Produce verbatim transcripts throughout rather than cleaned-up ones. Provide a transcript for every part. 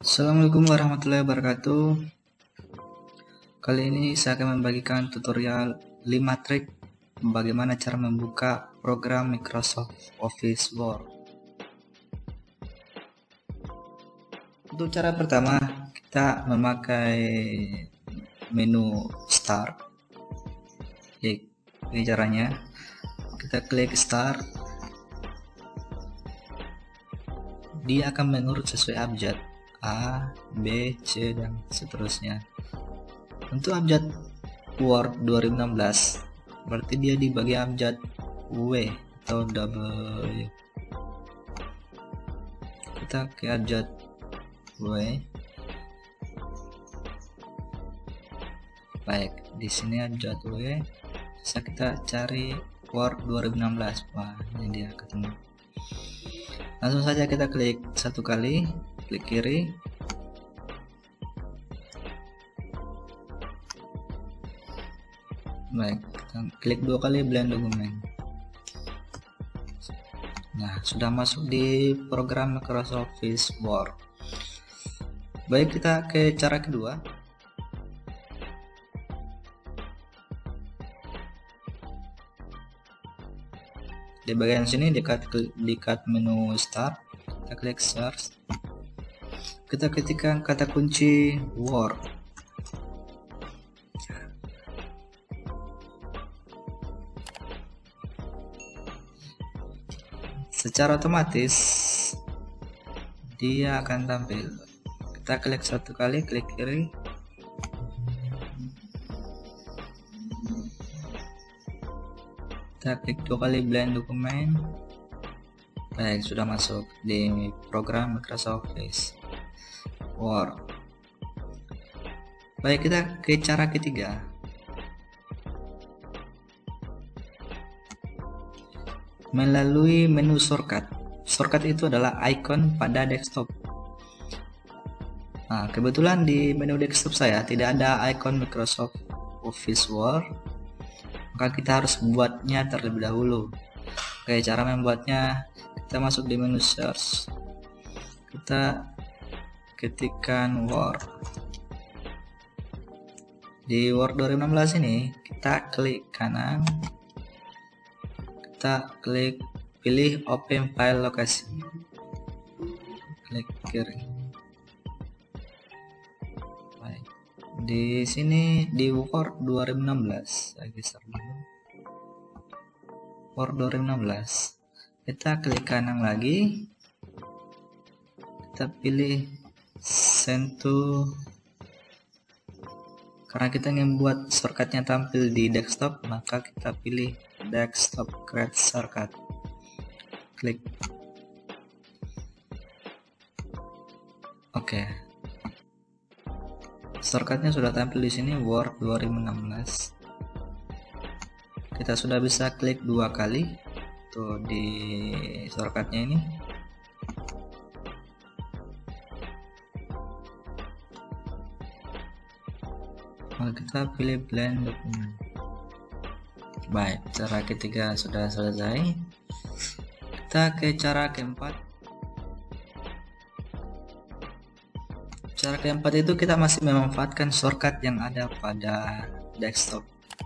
Assalamualaikum warahmatullahi wabarakatuh. Kali ini saya akan membagikan tutorial lima trik bagaimana cara membuka program Microsoft Office Word. Untuk cara pertama, kita memakai menu Start. Klik, ini caranya. Kita klik Start. Dia akan mengurut sesuai abjad A, B, C, dan seterusnya. Untuk abjad Word dua ribu enam belas, berarti dia di bagian abjad W atau W. Kita ke abjad W. Baik, di sini abjad W. Bisa kita cari Word dua ribu enam belas. Wah, ini dia ketemu. Langsung saja kita klik satu kali, klik kiri, baik, kita klik dua kali blend dokumen. Nah, sudah masuk di program Microsoft Office Word. Baik, kita ke cara kedua. Di bagian sini dekat dekat menu Start, kita klik Search. Kita ketikkan kata kunci Word. Secara otomatis dia akan tampil. Kita klik satu kali, klik kiri. Kita klik dua kali blend dokumen. Baik, sudah masuk di program Microsoft Office Word. Baik, kita ke cara ketiga. Melalui menu shortcut. Shortcut itu adalah icon pada desktop. Nah, kebetulan di menu desktop saya tidak ada icon Microsoft Office Word. Maka kita harus membuatnya terlebih dahulu. Oke, cara membuatnya, kita masuk di menu search, kita ketikkan Word. Di Word dua ribu enam belas ini kita klik kanan, kita klik pilih Open File Location, klik kiri. Baik, di sini di Word dua ribu enam belas, saya geser dulu. Word dua ribu enam belas, kita klik kanan lagi, kita pilih Send to, karena kita ingin membuat shortcutnya tampil di desktop, maka kita pilih Desktop Create Shortcut, klik. Oke, shortcutnya sudah tampil di sini Word dua ribu enam belas. Kita sudah bisa klik dua kali tuh di shortcutnya ini. Maka kita pilih blend dokumen. Baik, cara ketiga sudah selesai. Kita ke cara keempat. Cara keempat itu kita masih memanfaatkan shortcut yang ada pada desktop.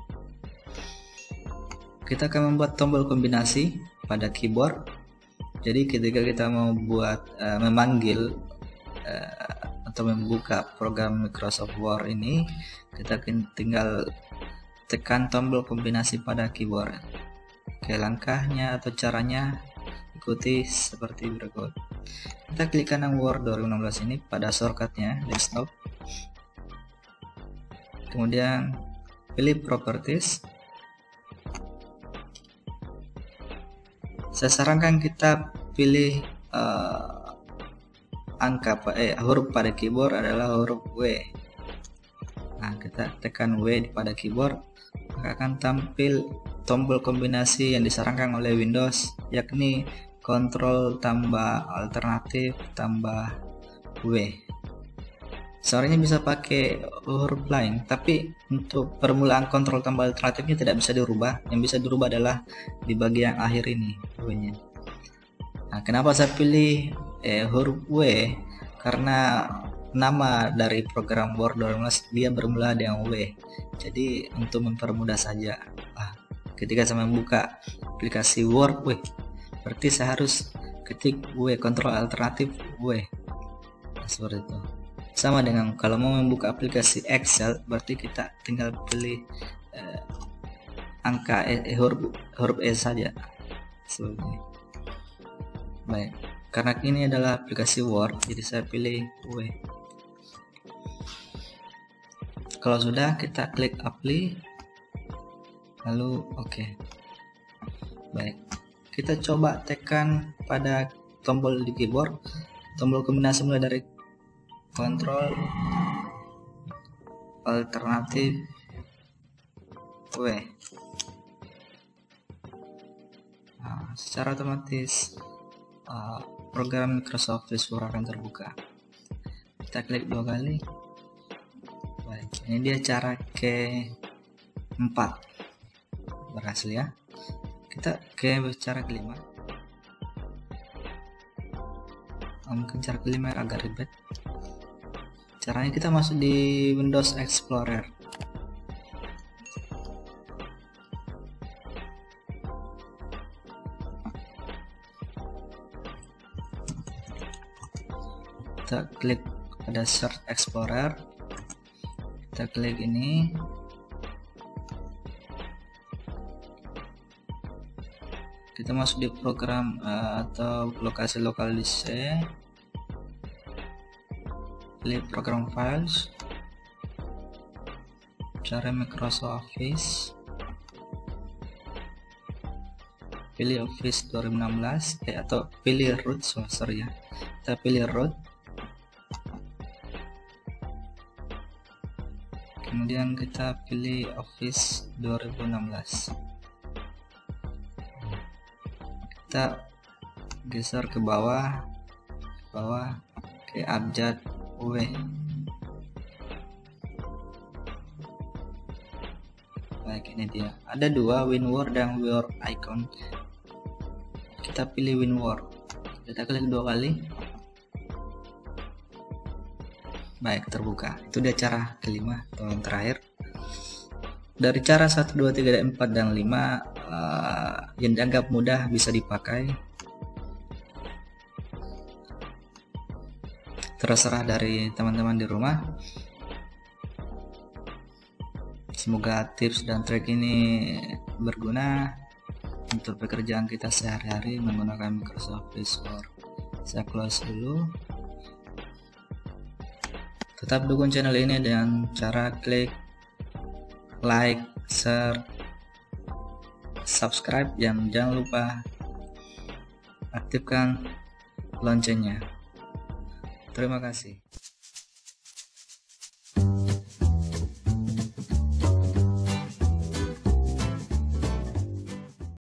Kita akan membuat tombol kombinasi pada keyboard. Jadi ketika kita mau buat uh, memanggil uh, atau membuka program Microsoft Word ini, kita tinggal tekan tombol kombinasi pada keyboard. Oke, langkahnya atau caranya ikuti seperti berikut. Kita klik kanan Word dua ribu enam belas ini pada shortcutnya desktop. Kemudian pilih Properties. Saya sarankan kita pilih uh, angka eh huruf pada keyboard adalah huruf W. Nah, kita tekan W pada keyboard, maka akan tampil tombol kombinasi yang disarankan oleh Windows, yakni Ctrl tambah alternatif tambah W. Sebenarnya bisa pakai huruf lain, tapi untuk permulaan kontrol tambah alternatifnya tidak bisa dirubah. Yang bisa dirubah adalah di bagian akhir ini, W-nya. Nah, kenapa saya pilih eh, huruf W? Karena nama dari program Word dua ribu enam belas dia bermula dengan W. Jadi untuk mempermudah saja, ah, ketika saya membuka aplikasi Word, W, berarti saya harus ketik W, kontrol alternatif W. Nah, seperti itu. Sama dengan kalau mau membuka aplikasi Excel, berarti kita tinggal pilih eh, angka e, eh, huruf, huruf E saja. Seperti ini. Baik, karena ini adalah aplikasi Word, jadi saya pilih W. Kalau sudah, kita klik apply, lalu oke. Okay. Baik, kita coba tekan pada tombol di keyboard, tombol kombinasi mulai dari kontrol alternatif W. Nah, secara otomatis uh, program Microsoft Word akan terbuka. Kita klik dua kali. Baik, ini dia cara keempat, berhasil ya. Kita ke cara kelima. Mungkin cara kelima agak ribet. Caranya kita masuk di Windows Explorer. Kita klik pada Search Explorer, kita klik ini, kita masuk di program uh, atau lokasi lokal disk, pilih program files, cari Microsoft Office, pilih Office dua ribu enam belas eh, atau pilih root, so, sorry ya, kita pilih root. Kemudian kita pilih Office dua ribu enam belas. Kita geser ke bawah, ke bawah ke abjad W. Baik, ini dia. Ada dua, WinWord dan Word icon. Kita pilih WinWord. Kita klik dua kali. Baik, terbuka. Itu dia cara kelima atau yang terakhir. Dari cara satu, dua, tiga, empat, dan lima uh, yang dianggap mudah bisa dipakai. Terserah dari teman-teman di rumah. Semoga tips dan trik ini berguna untuk pekerjaan kita sehari-hari menggunakan Microsoft Word. Saya close dulu. Tetap dukung channel ini dengan cara klik like, share, subscribe, dan jangan lupa aktifkan loncengnya. Terima kasih.